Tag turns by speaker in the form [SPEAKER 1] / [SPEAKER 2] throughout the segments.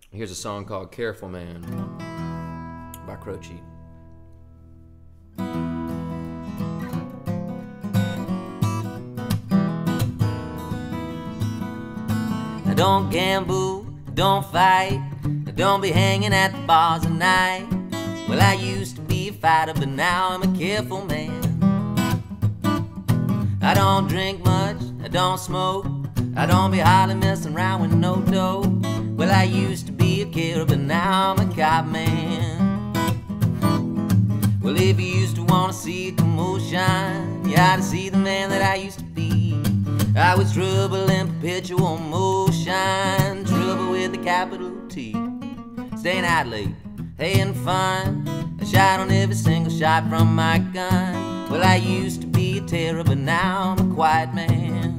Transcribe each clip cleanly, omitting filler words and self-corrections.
[SPEAKER 1] Here's a song called Careful Man by Croce. Don't gamble, don't fight, don't be hanging at the bars at night. Well, I used to be a fighter, but now I'm a careful man. I don't drink much, I don't smoke, I don't be hardly messing around with no dough. Well, I used to be a killer, but now I'm a cop man. Well, if you used to want to see a commotion, you ought to see the man that I used to be. I was trouble in perpetual motion, trouble with a capital T. Staying out late, having fun, I shot on every single shot from my gun. Well, I used to be a terror, but now I'm a quiet man.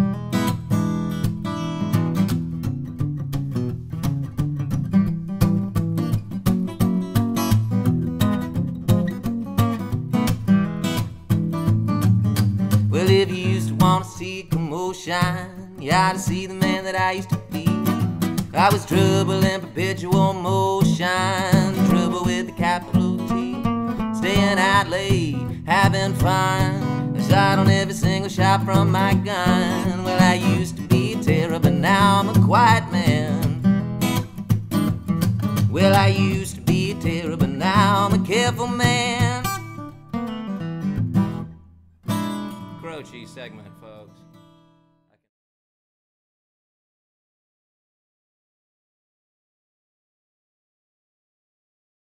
[SPEAKER 1] Well, if you used to want to see a commotion, you ought to see the man that I used to be. I was trouble in perpetual motion, trouble with the capital T. Staying out late, having fun, I shot on every single shot from my gun. Well, I used to be a terror, but now I'm a quiet man. Well, I used to be a terror, but now I'm a careful man. Croce segment, folks.